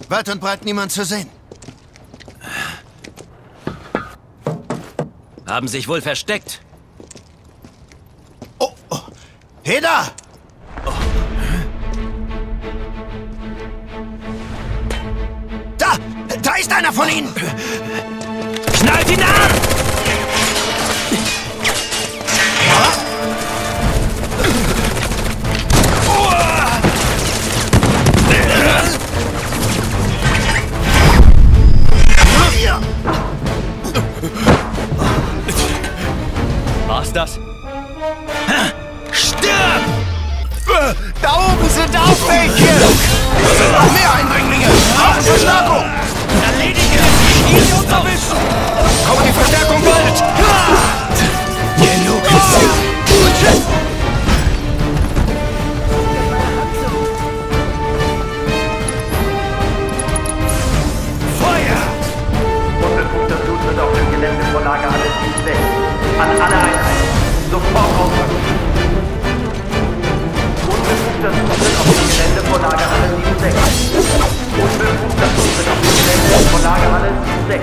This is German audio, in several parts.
Weit und breit niemand zu sehen. Haben sich wohl versteckt. Oh, oh. Heda! Oh. Da ist einer von ihnen! Knallt ihn ab! War's das? Stirb! Da oben sind auch welche! Es sind noch mehr Eindringlinge! Brauchen Verstärkung! Erledige! Ich unterwischen! Kommt die Verstärkung bald! Genug! Feuer! Untersucht wird auf dem Gelände von Lagerhalle 6. An alle Einheiten. Sofort ausrücken. Unbefugter Zutritt auf dem Gelände von Lagerhalle 6. Unbefugter Zutritt auf dem Gelände von Lagerhalle 6.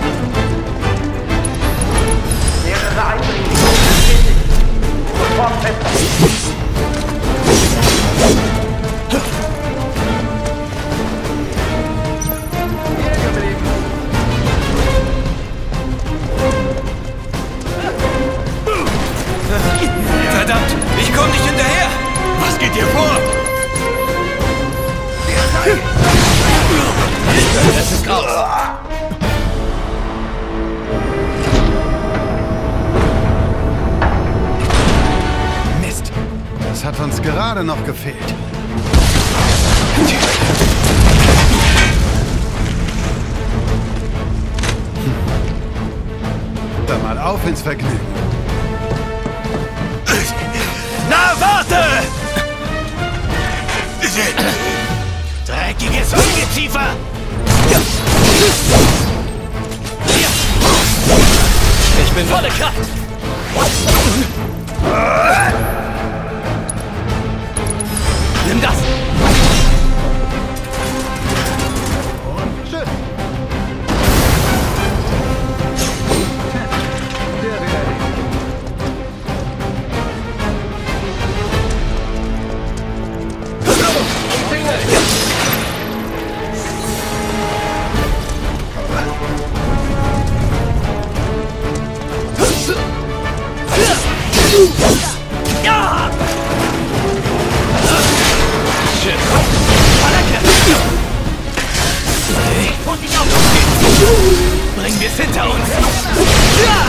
Mehrere Eindringlinge bestätigt. Sofort festhalten. Verdammt! Ich komm nicht hinterher! Was geht dir vor? Es ist raus! Mist! Das hat uns gerade noch gefehlt. Dann mal auf ins Vergnügen. Na, warte! Dreckiges Ungeziefer! Ich bin volle Kraft! Nimm das! Und tschüss! Der wäre Ja! Shit! Und ich auf! Bringen wir es hinter uns! Ja!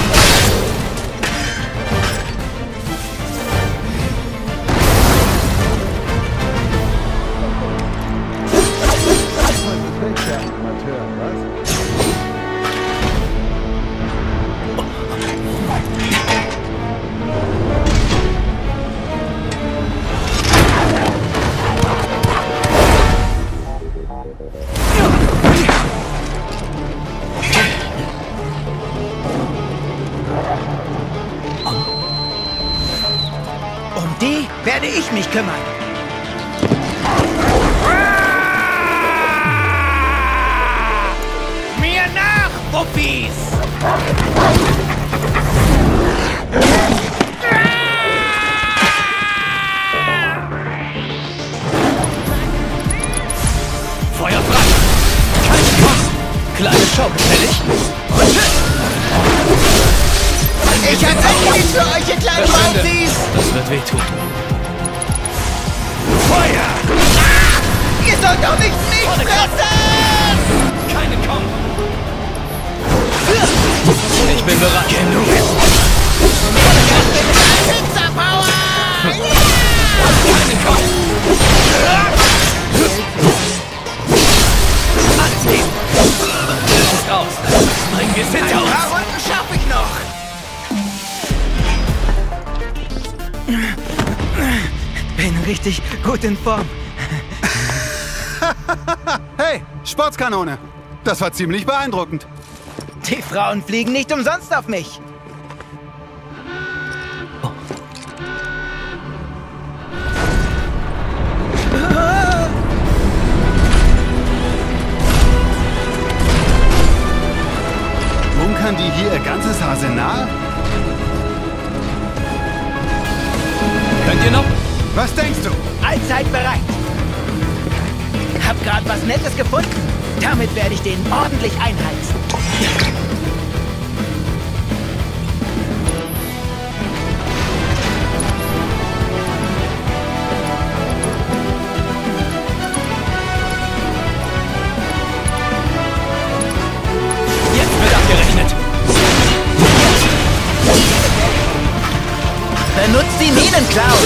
Um die werde ich mich kümmern. Mir nach, Puppies! Feuer frei! Kein Kosten! Kleine Show, gefällig? Und tschüss! Ich hab Eis für euch, ihr kleinen Mausis! Das wird wehtun. Feuer! Ah, ihr sollt doch nicht mich fressen! Keine kommen! Ich bin bereit. Genug! Pizza Power! Keine kommen! Alles geben! Das ist aus! Bringen wir es hinter uns! Ein paar Runden schaff ich noch! Bin richtig gut in Form. Hey, Sportskanone! Das war ziemlich beeindruckend. Die Frauen fliegen nicht umsonst auf mich. Was denkst du? Allzeit bereit. Hab grad was Nettes gefunden. Damit werde ich den ordentlich einheizen. Jetzt wird abgerechnet. Benutzt die Minencloud.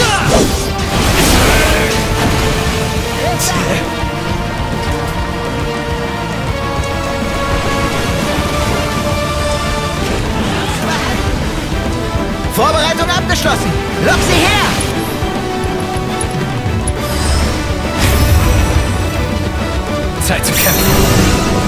Vorbereitung abgeschlossen. Lock sie her. Zeit zu kämpfen.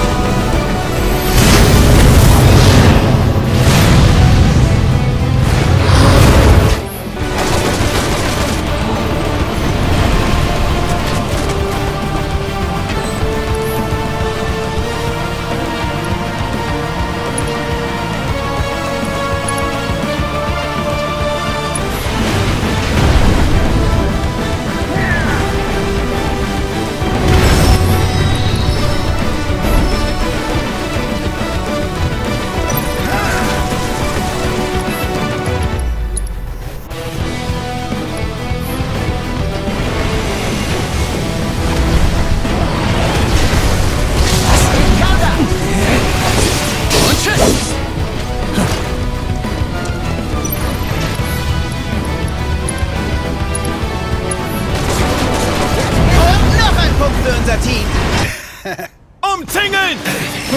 Für unser Team. Umzingeln!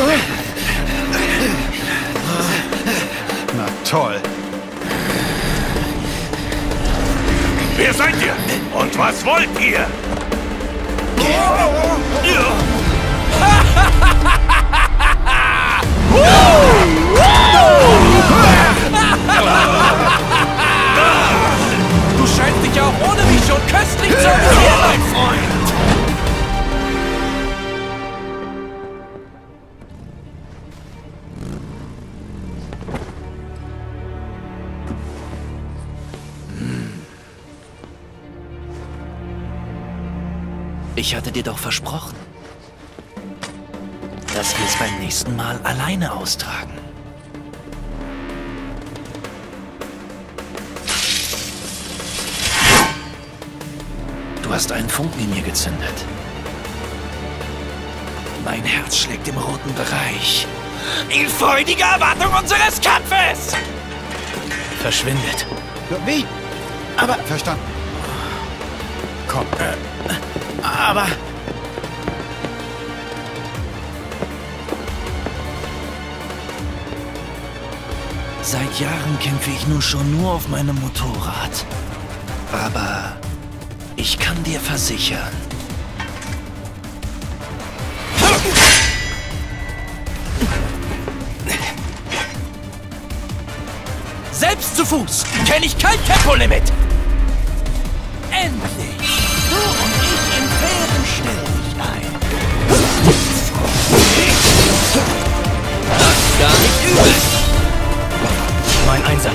Na toll. Wer seid ihr? Und was wollt ihr? Du scheinst dich ja auch ohne mich schon köstlich zu amüsieren, mein Freund! Ich hatte dir doch versprochen, dass wir es beim nächsten Mal alleine austragen. Du hast einen Funken in mir gezündet. Mein Herz schlägt im roten Bereich. In freudiger Erwartung unseres Kampfes! Verschwindet. Wie? Aber... Verstanden. Komm. Aber... Seit Jahren kämpfe ich nun schon nur auf meinem Motorrad. Aber ich kann dir versichern, selbst zu Fuß kenne ich kein Tempolimit. Endlich! Du und ich im fairen Stelldichein. Das ist gar nicht übel. Mein Einsatz.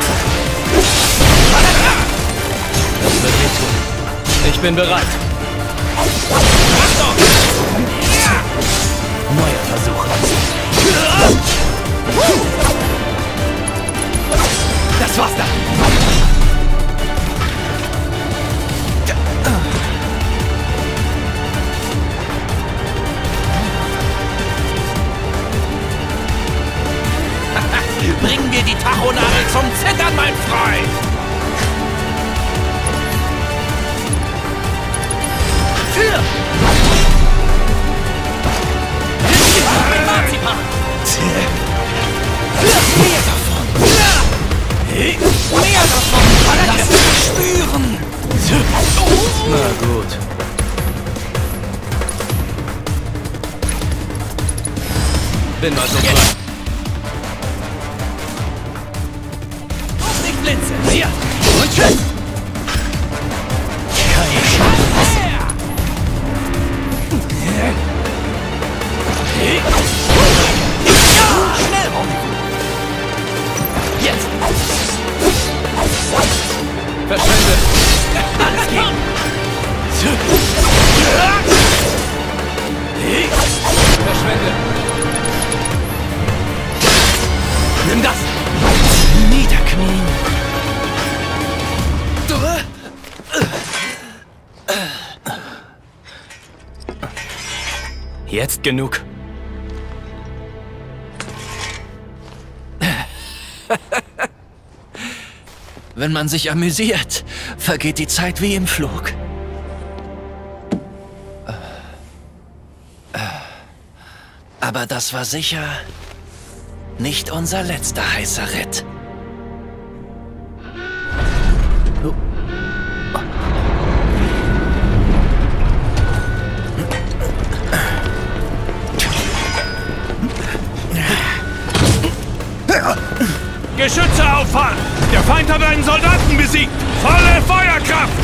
Das wird wehtun. Ich bin bereit. Neuer Versuch. Das war's dann. Bringen wir die Tachonadel zum Zittern, mein Freund! Tür! Mit Marzipan! Mehr davon! Mehr davon! Lass mich spüren! Na gut. Bin mal so frei. Blitze. Hier. Und tschüss. Keine Chance. Schnell. Jetzt. Verschwinde. Alles geht. Verschwende! Nimm das! Niederknien. Jetzt genug. Wenn man sich amüsiert, vergeht die Zeit wie im Flug. Aber das war sicher nicht unser letzter heißer Ritt. Geschütze auffahren! Der Feind hat einen Soldaten besiegt! Volle Feuerkraft!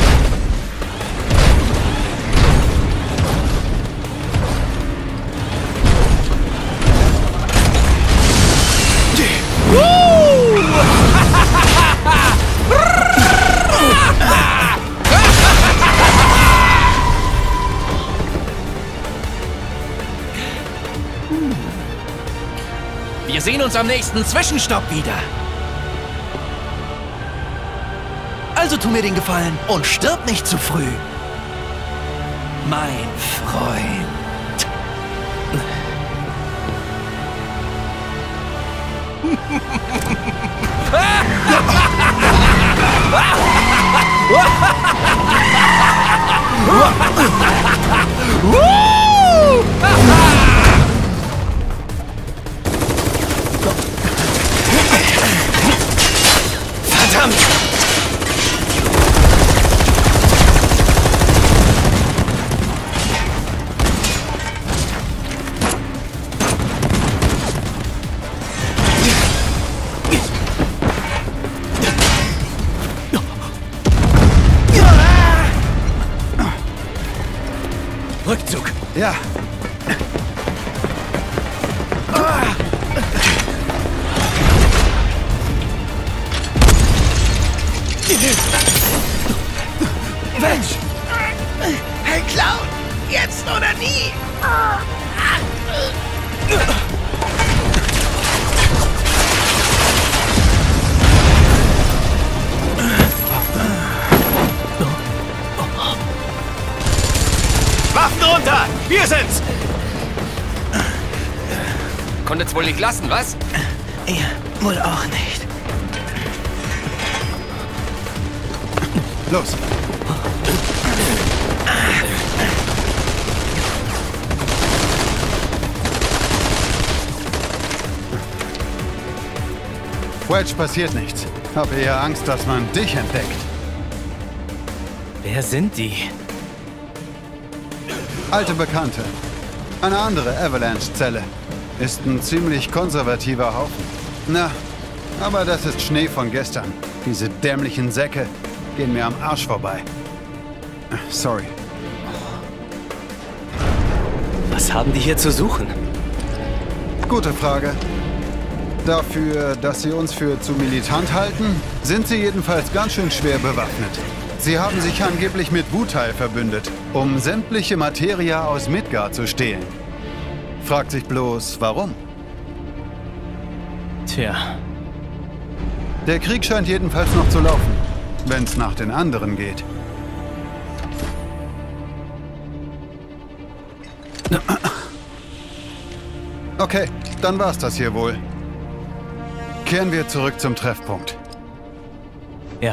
Wir sehen uns am nächsten Zwischenstopp wieder. Also tu mir den Gefallen und stirb nicht zu früh. Mein Freund. Verdammt! Rückzug! Ja. Mensch! Hey, Clown! Jetzt oder nie! Waffen runter! Wir sind's! Konntest wohl nicht lassen, was? Ihr wohl auch nicht. Los. Wedge, passiert nichts. Hab eher Angst, dass man dich entdeckt. Wer sind die? Alte Bekannte. Eine andere Avalanche-Zelle. Ist ein ziemlich konservativer Haufen. Na, aber das ist Schnee von gestern. Diese dämlichen Säcke gehen mir am Arsch vorbei. Sorry. Was haben die hier zu suchen? Gute Frage. Dafür, dass sie uns für zu militant halten, sind sie jedenfalls ganz schön schwer bewaffnet. Sie haben sich angeblich mit Wutai verbündet, um sämtliche Materia aus Midgard zu stehlen. Fragt sich bloß, warum? Tja. Der Krieg scheint jedenfalls noch zu laufen, wenn es nach den anderen geht. Okay, dann war's das hier wohl. Kehren wir zurück zum Treffpunkt. Ja.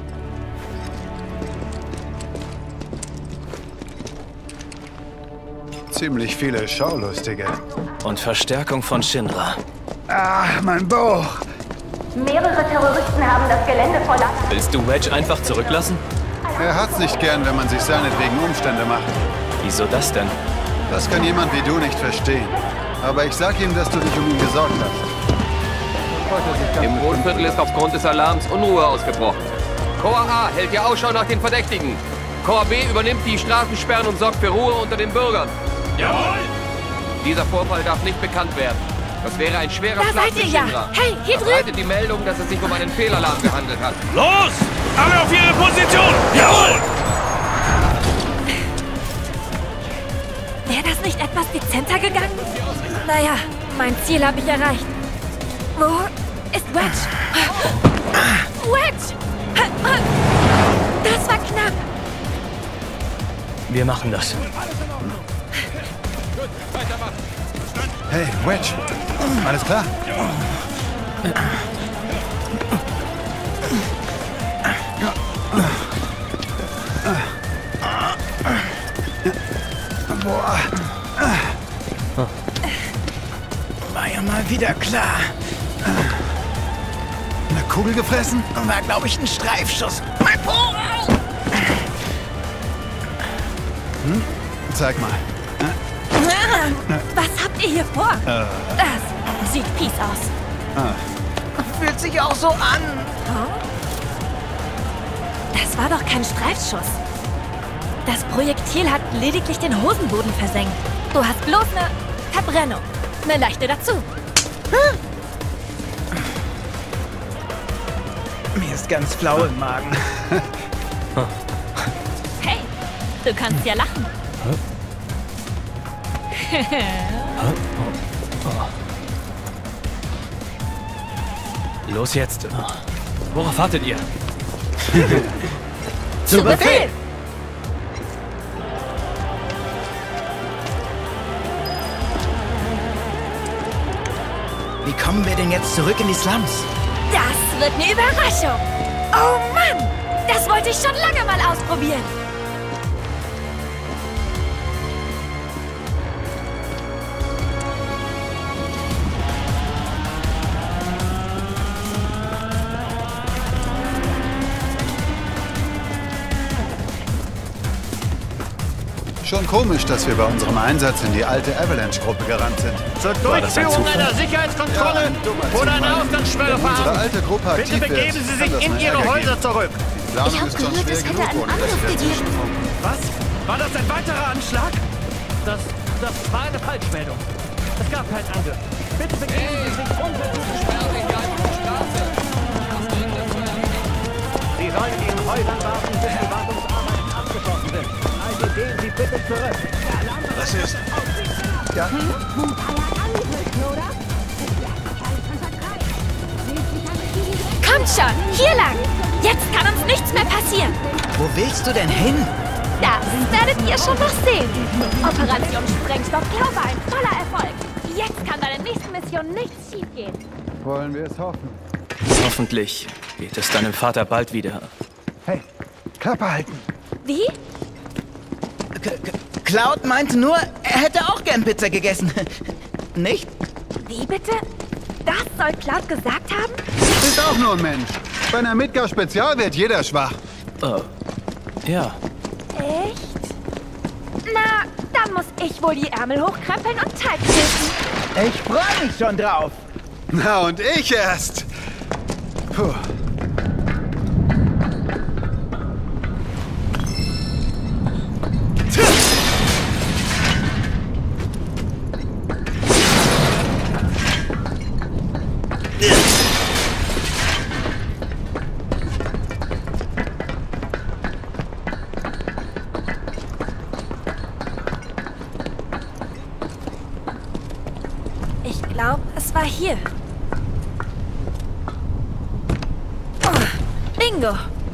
Ziemlich viele Schaulustige. Und Verstärkung von Shinra. Ah, mein Bauch. Mehrere Terroristen haben das Gelände verlassen. Willst du Wedge einfach zurücklassen? Er hat's nicht gern, wenn man sich seinetwegen Umstände macht. Wieso das denn? Das kann jemand wie du nicht verstehen. Aber ich sag ihm, dass du dich um ihn gesorgt hast. Im Wohnviertel ist aufgrund des Alarms Unruhe ausgebrochen. Korps A hält ja Ausschau nach den Verdächtigen. Korps B übernimmt die Straßensperren und sorgt für Ruhe unter den Bürgern. Jawohl! Dieser Vorfall darf nicht bekannt werden. Das wäre ein schwerer Da Schlag seid für ihr ja. Shinra. Hey, hier drüben. Verbreitet die Meldung, dass es sich um einen Fehlalarm gehandelt hat. Los! Alle auf ihre Position! Jawohl! Wäre das nicht etwas dezenter gegangen? Naja, mein Ziel habe ich erreicht. Wo ist Wedge? Wedge! Das war knapp. Wir machen das. Hey, Wedge. Alles klar? Boah. War ja mal wieder klar. Eine Kugel gefressen? War, glaube ich, ein Streifschuss. Mein Po! Zeig mal. Was habt ihr hier vor? Das sieht fies aus. Fühlt sich auch so an. Das war doch kein Streifschuss. Das Projektil hat lediglich den Hosenboden versenkt. Du hast bloß eine Verbrennung. Eine leichte dazu. Mir ist ganz flau im Magen. Hey, du kannst ja lachen. Los jetzt. Worauf wartet ihr? Zu Befehl! Wie kommen wir denn jetzt zurück in die Slums? Das wird eine Überraschung. Oh Mann, das wollte ich schon lange mal ausprobieren. Schon komisch, dass wir bei unserem Einsatz in die alte Avalanche-Gruppe gerannt sind. Zur Durchführung einer Sicherheitskontrolle wurde eine Ausgangssperre Unsere verhängt. alte Gruppe Bitte aktiv wird, begeben Sie kann das sich in mal Ihre Ärger Häuser geben. zurück. Die Planung Ich hab ist schon gehört, schwer es hätte genug, einen ohne das Angriff Pferd zu gegeben. schimpfen. Was? War das ein weiterer Anschlag? Das war eine Falschmeldung. Es gab keinen Angriff. Bitte begeben Sie sich unverzüglich. Sie sollen in Ihren Häusern warten, bis die Wartungsarbeiten abgeschlossen sind. Also gehen Sie bitte zurück. Was ist? Ja? Kommt schon, hier lang. Jetzt kann uns nichts mehr passieren. Wo willst du denn hin? Das werdet ihr schon noch sehen. Operation Sprengstoff Glaube ein voller Erfolg. Jetzt kann bei der nächsten Mission nichts schiefgehen. Wollen wir es hoffen. Hoffentlich geht es deinem Vater bald wieder. Hey, Klappe halten. Wie? Cloud meinte nur, er hätte auch gern Pizza gegessen. Nicht? Wie bitte? Das soll Cloud gesagt haben? Ist auch nur ein Mensch. Bei einer Midgar-Spezial wird jeder schwach. Ja. Echt? Na, dann muss ich wohl die Ärmel hochkrempeln und Teig treten. Ich freue mich schon drauf. Na, und ich erst. Puh. Ich glaube, es war hier. Oh, Bingo.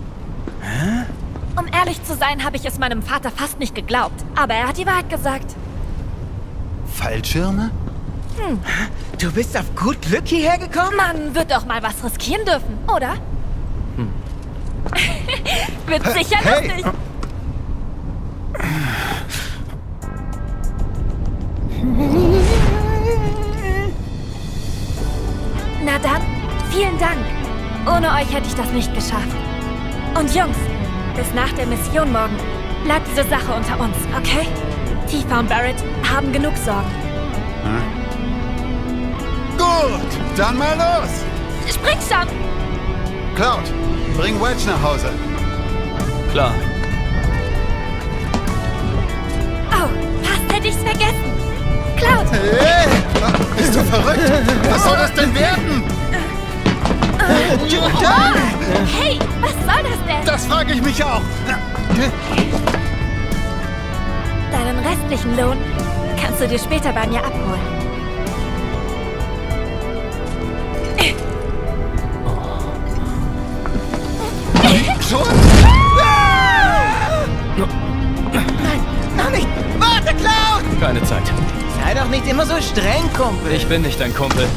Um ehrlich zu sein, habe ich es meinem Vater fast nicht geglaubt. Aber er hat die Wahrheit gesagt. Fallschirme? Du bist auf gut Glück hierher gekommen? Man wird doch mal was riskieren dürfen, oder? Wird sicher Hey! lustig. Na dann, vielen Dank. Ohne euch hätte ich das nicht geschafft. Und Jungs, bis nach der Mission morgen bleibt diese Sache unter uns, okay? Tifa und Barrett haben genug Sorgen. Gut, dann mal los. Spring schon! Cloud, bring Wedge nach Hause. Klar. Oh, fast hätte ich's vergessen. Cloud! Hey, bist du verrückt? Was soll das denn werden? Hey, was soll das denn? Das frage ich mich auch. Deinen restlichen Lohn kannst du dir später bei mir abholen. Schon? Nein, noch nicht! Warte, Cloud! Keine Zeit. Sei doch nicht immer so streng, Kumpel. Ich bin nicht dein Kumpel.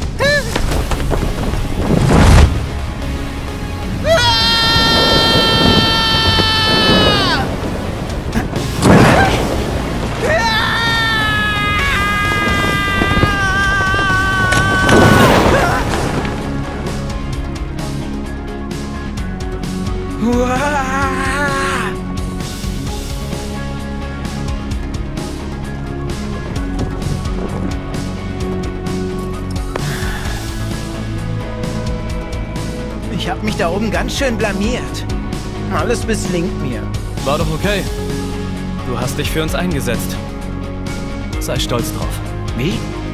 Ich hab mich da oben ganz schön blamiert. Alles misslingt mir. War doch okay. Du hast dich für uns eingesetzt. Sei stolz drauf. Wie?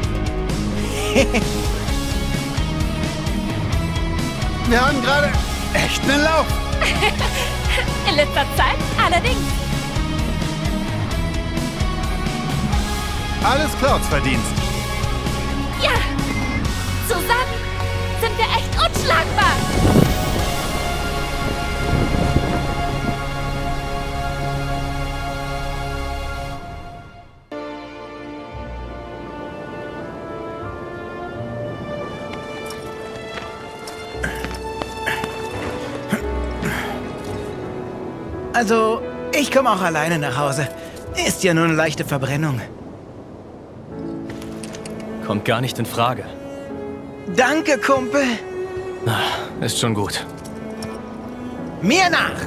Wir haben gerade echt einen Lauf. In letzter Zeit allerdings. Alles Clouds Verdienst. Ja, zusammen sind wir echt unschlagbar. Also, ich komme auch alleine nach Hause. Ist ja nur eine leichte Verbrennung. Kommt gar nicht in Frage. Danke, Kumpel. Ist schon gut. Mir nach!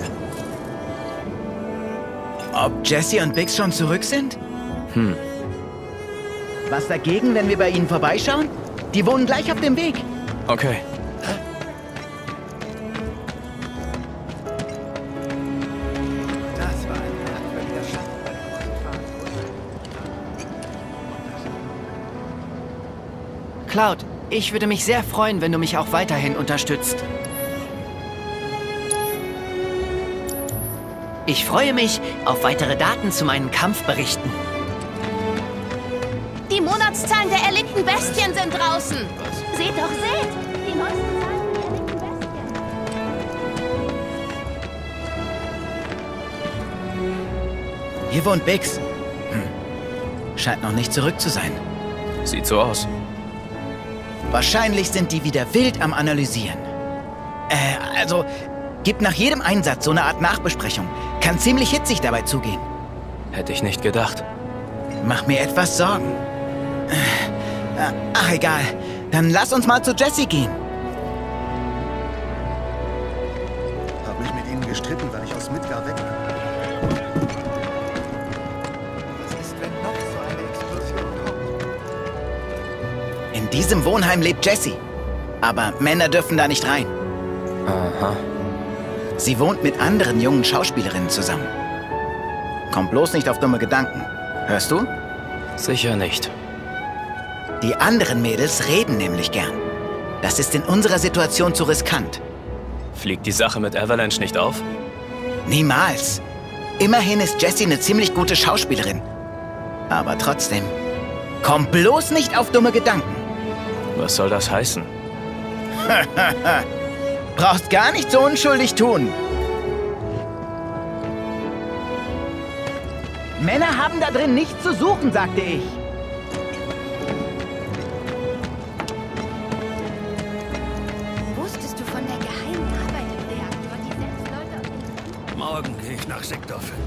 Ob Jesse und Biggs schon zurück sind? Was dagegen, wenn wir bei ihnen vorbeischauen? Die wohnen gleich auf dem Weg. Okay. Das war ein merkwürdiger Schatten. Cloud, ich würde mich sehr freuen, wenn du mich auch weiterhin unterstützt. Ich freue mich auf weitere Daten zu meinen Kampfberichten. Die Monatszahlen der erlegten Bestien sind draußen. Seht doch, seht! Die neuesten Zahlen der erlegten Bestien. Hier wohnt Biggs. Scheint noch nicht zurück zu sein. Sieht so aus. Wahrscheinlich sind die wieder wild am Analysieren. Also, gibt nach jedem Einsatz so eine Art Nachbesprechung. Kann ziemlich hitzig dabei zugehen. Hätte ich nicht gedacht. Mach mir etwas Sorgen. Ach, egal. Dann lass uns mal zu Jesse gehen. Hab mich mit ihnen gestritten, weil ich aus Midgar weg bin. Was ist, wenn noch so eine Explosion kommt? In diesem Wohnheim lebt Jesse. Aber Männer dürfen da nicht rein. Aha. Sie wohnt mit anderen jungen Schauspielerinnen zusammen. Kommt bloß nicht auf dumme Gedanken. Hörst du? Sicher nicht. Die anderen Mädels reden nämlich gern. Das ist in unserer Situation zu riskant. Fliegt die Sache mit Avalanche nicht auf? Niemals. Immerhin ist Jessie eine ziemlich gute Schauspielerin. Aber trotzdem, komm bloß nicht auf dumme Gedanken. Was soll das heißen? Brauchst gar nicht so unschuldig tun. Männer haben da drin nichts zu suchen, sagte ich. Wusstest du von der geheimen Arbeit im Reaktor, die selbst Leute aus dem... Morgen gehe ich nach Sektor 5.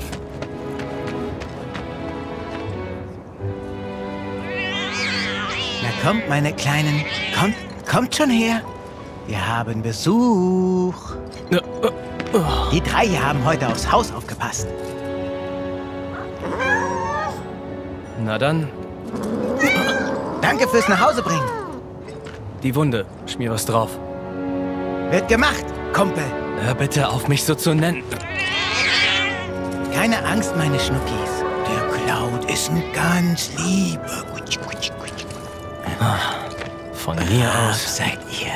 Na kommt, meine Kleinen. Kommt schon her. Wir haben Besuch. Die drei hier haben heute aufs Haus aufgepasst. Na dann, Danke fürs Nachhausebringen. die Wunde. Schmier was drauf. Wird gemacht, Kumpel. Hör bitte auf, mich so zu nennen. Keine Angst, meine Schnuckis. Der Cloud ist ein ganz Lieber. Von mir Brav aus. seid ihr.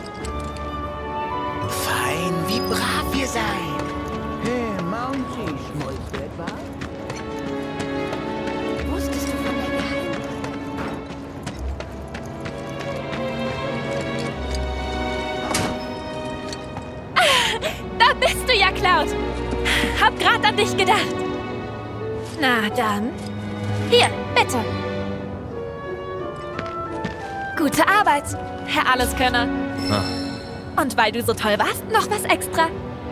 Fein, wie brav ihr seid. Hey, Mounty, schmolzt du etwa? Wusstest du von der geheimen Da bist du ja, Cloud. Hab grad an dich gedacht. Na dann. Hier, bitte. Gute Arbeit, Herr Alleskönner. Und weil du so toll warst, noch was extra.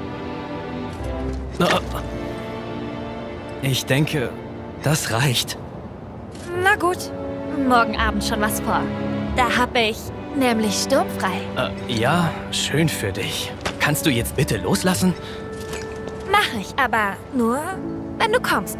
Ich denke, das reicht. Na gut, morgen Abend schon was vor. Da hab ich nämlich sturmfrei. Ja, schön für dich. Kannst du jetzt bitte loslassen? Mach ich, aber nur, wenn du kommst.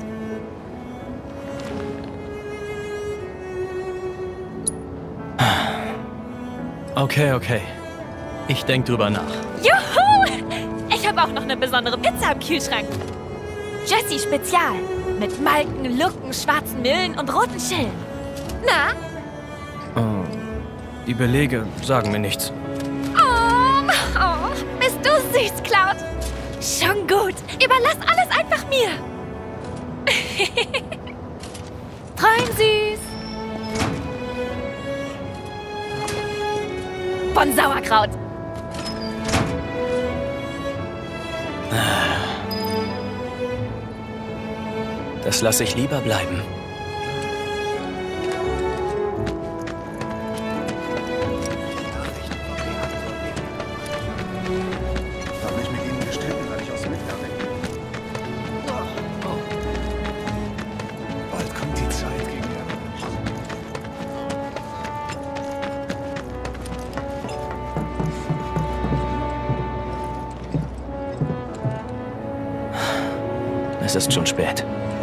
Okay. Ich denk drüber nach. Juhu! Ich habe auch noch eine besondere Pizza im Kühlschrank. Jessie Spezial. Mit Malken, Lucken, schwarzen Millen und roten Schillen. Na? Die Belege sagen mir nichts. Oh, bist du süß, Cloud. Schon gut. Überlass alles einfach mir. Träum süß. Von Sauerkraut. Das lasse ich lieber bleiben. Ich habe mich mit ihnen gestritten, weil ich aus Mitleid weg bin. Bald kommt die Zeit gegen Es ist schon spät.